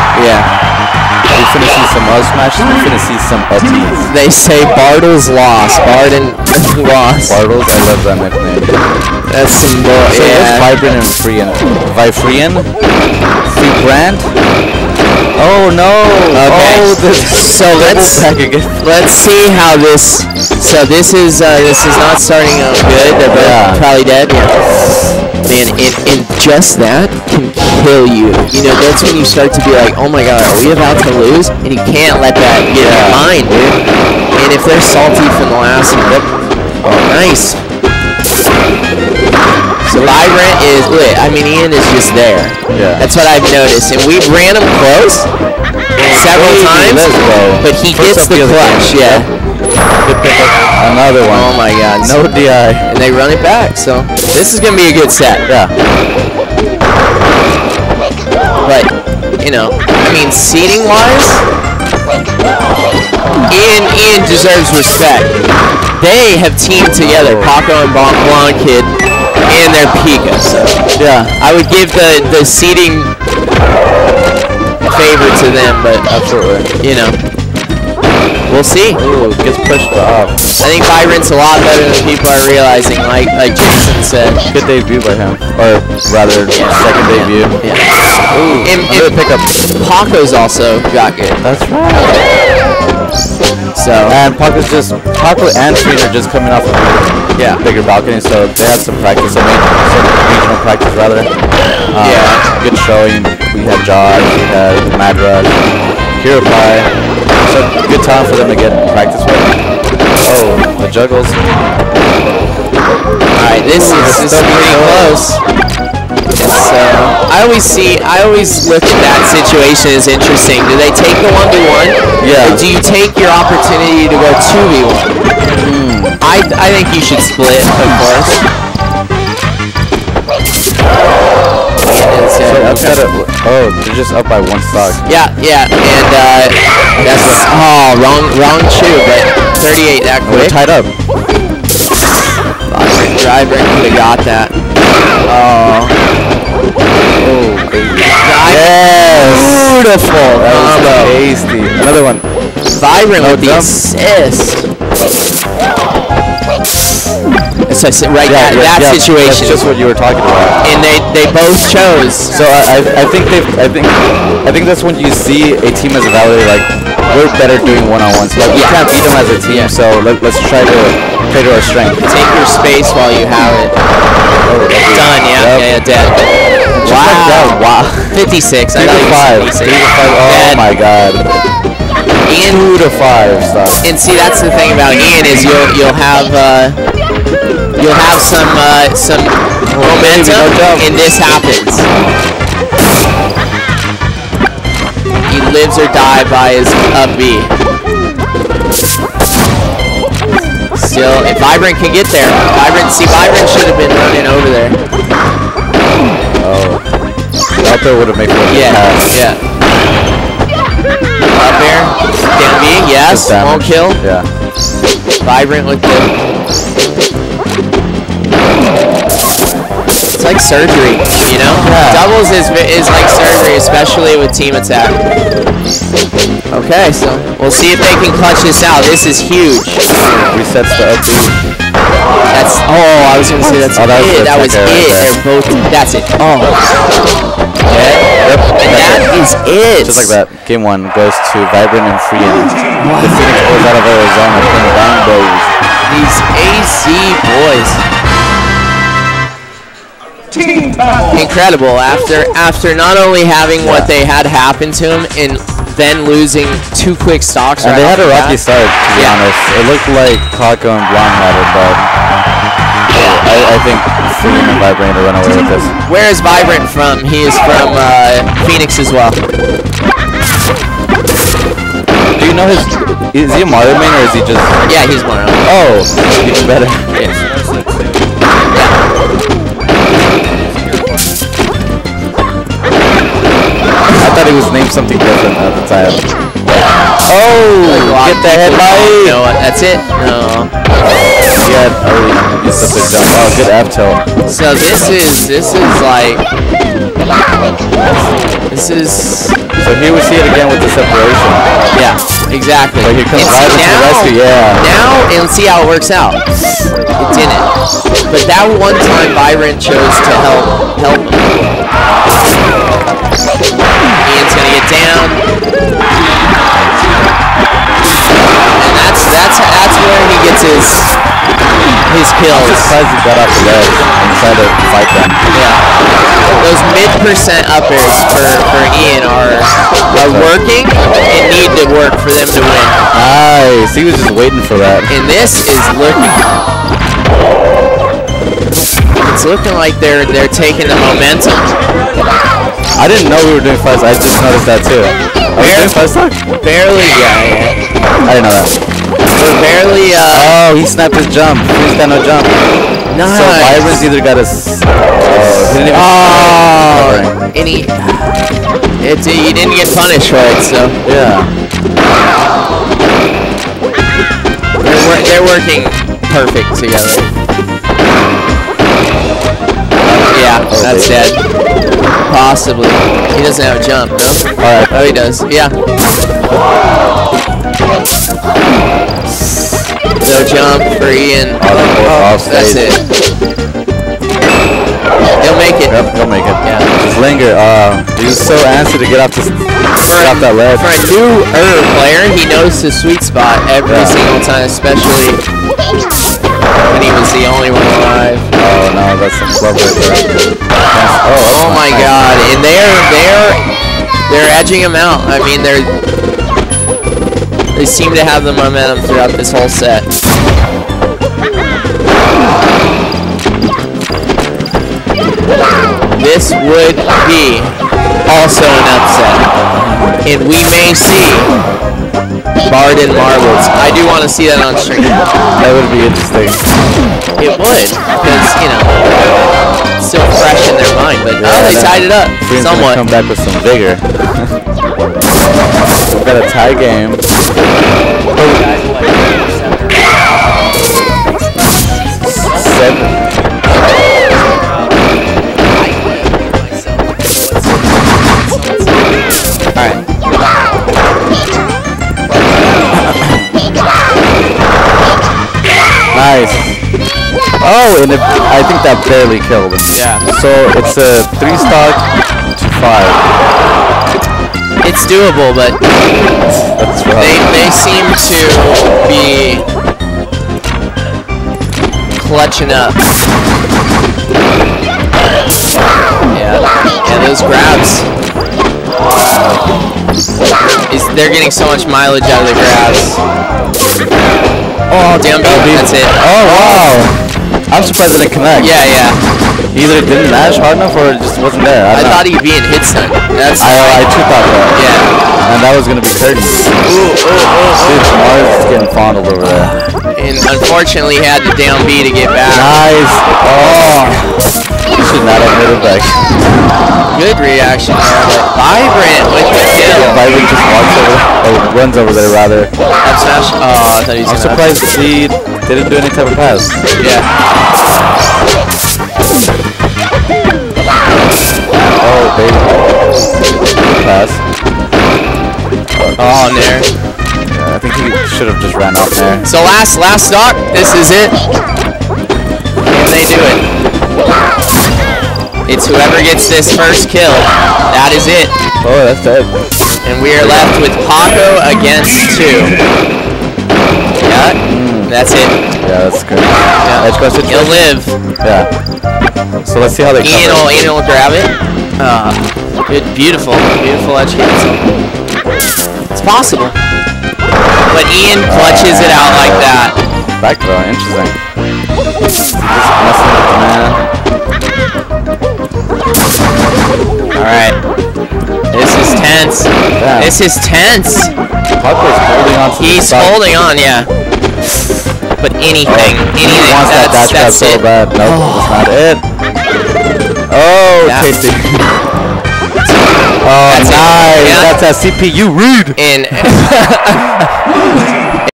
Yeah. We're finna see some up smashes. We're finna see some up Bs. They say Bartles lost. Barden lost. Bartles, I love that nickname. That's some bull. So yeah. what's Vibrant and Freean? Vifrean? Free brand? Oh no! Okay. Oh, So let's see how this. So this is not starting out good. They're both probably dead. Yeah. Man, and just that can kill you. You know, that's when you start to be like, oh my god, are we about to lose? And you can't let that get in your mind, dude. And if they're salty from the last one, oh, nice. So Vibrant is lit. I mean, Ian is just there. Yeah. That's what I've noticed. And we've ran him close several times, but he gets the clutch. Yeah. Good pick up. Another one. Oh my god. No DI. And they run it back. So this is going to be a good set. Yeah. But, you know, I mean, seating-wise, Ian deserves respect. They have teamed together, Paco and Blonde Kid, and their Pika. So, Yeah. I would give the seating favor to them, but, Absolutely. you know, we'll see. Ooh, gets pushed off. I think Vibrant's a lot better than people are realizing, like Jason said. Good debut by him. Or rather, second debut. Yeah. Ooh, And another pickup. Paco's also got good. That's right. So, And Paco and Freean are just coming off of a bigger balcony, so they had some practice. I mean, some regional practice rather. Yeah. Good showing. We had Josh, we had Madra, Kirapai. So good time for them to get practice with. Oh, the juggles. alright, this is pretty close. So, I always look at that situation as interesting. Do they take the 1v1? Yeah. Or do you take your opportunity to go 2v1? I think you should split, of course. They're just up by one stock. Yeah, and that's wrong shoe, but 38 that We're quick. tied up. Driver could have got that. Yes! Beautiful That combo. was tasty. Another one. Vibrant with the jump. assist. So that situation. That's just what you were talking about. And they both chose. So I think that's when you see a team as evaluated like we're better doing one-on-ones. Like we can't beat them as a team, so let's try to play to our strength. Take your space while you have it. Done. Yeah, dead. Just like that. Wow. 56. I 3 to 5. 56. 3 to 5. Oh Dead. my god. Ian, 2 to 5 stuff. and see, that's the thing about Ian is you'll have some momentum, and this happens. He lives or die by his up B. Still, if Vibrant can get there, Vibrant should have been running over there. Oh. Out there would have made one. Yeah. Up air, down B, yes, won't kill. Yeah. Vibrant with the. It's like surgery, you know? Yeah. Doubles is like surgery, especially with team attack. Okay, so we'll see if they can clutch this out. This is huge. Resets the up B. That's, I was going to say that's that was it. the That was attack it. right there. They're both, that's it. Yep. And that is it. Just like that. Game 1 goes to Vibrant and Freean. The Phoenix Boys out of Arizona playing Bang Boys. These AZ boys. Incredible. After not only having what they had happen to him and then losing 2 quick stocks. And right they had off a the rocky bat. start, to be honest. It looked like Paco and Blonde had it, but I think Freean and Vibrant are running away with this. Where is Vibrant from? He is from Phoenix as well. Do you know is he a Mario main or is he just... Yeah, he's one of them. Oh, even better. I thought he was named something different at the time. Oh, get the headlight. No, that's it. No. He had already used up his jump. Oh, good F tilt. So this is like This is... So here we see it again with the separation. Yeah, exactly. But here comes And see Byron to the rescue, yeah. Now, and see how it works out. It didn't. But that one time Byron chose to help. Ian's gonna get down. And that's where he gets his kills. I'm surprised he got off the ledge and tried to fight them. Yeah. Those mid-percent uppers for Ian are working and need to work for them to win. Nice. He was just waiting for that. And this is looking... It's looking like they're taking the momentum. I didn't know we were doing fast. I just noticed that too. Are we doing fast talk? Barely, yeah. I didn't know that. We're barely, Oh, he snapped his jump. He's got no jump. nice. So Byron's either got a... he didn't even and he didn't get punished for it, so. Yeah. They're working perfect together. Yeah, that's dead. Possibly. He doesn't have a jump, no? Alright. Oh, he does. Yeah. No jump for Ian. That's it. He'll make it. Yep, he'll make it. Yeah. Just linger. He was so antsy to get off that ledge. For a newer player, he knows his sweet spot every single time, especially when he was the only one alive. Oh no, that's some club right there. Oh my God! And they're edging him out. I mean, they seem to have the momentum throughout this whole set. This would be also an upset, and we may see Bard and Marbles. I do want to see that on stream. That would be interesting. It would, because, you know, it's still fresh in their mind, but they tied it up somewhat. Come back with some vigor. We've got a tie game. Seven. Alright. Nice. Oh, and I think that barely killed him. Yeah. So it's a 3-stock to 5. It's doable, but That's rough. they seem to be clutching up. Yeah, those grabs. They're getting so much mileage out of the grabs. Oh, damn, that's it. Oh, wow. I'm surprised it didn't connect. Yeah. Either it didn't mash hard enough or it just wasn't there. I thought he'd be in hit stun. I too thought that. Yeah. And that was going to be curtain. Dude, Mars is getting fondled over there. And unfortunately, he had to down B to get back. Nice. Oh. He should not have made it back. Good reaction there, but Vibrant with the kill. Vibrant just walks over, or runs over there rather. Up smash. Oh, I thought he was I'm surprised he didn't do any type of pass. Yeah. Oh, baby. Pass. Oh, Nair. Yeah, I think he should have just ran off there. So last stock, this is it. And they do it. It's whoever gets this first kill. That is it. Oh, that's it. And we are left with Paco against 2. Yeah, that's it. Yeah, that's good. Yeah. Edge guard situation. He'll live. Yeah. So let's see how they Ian cover. will grab it. Good, beautiful edge cancel. It's possible. But Ian clutches it out like that. Back throw, interesting. Just messing with the man. Alright. This is tense. Yeah. This is tense. Paco's holding on to He's the holding on, yeah. But anything, He wants that dash grab that's so it. bad. Nope, that's not it. Oh, Yeah. tasty. Oh, That's it. nice. Yeah. That's a CPU read. And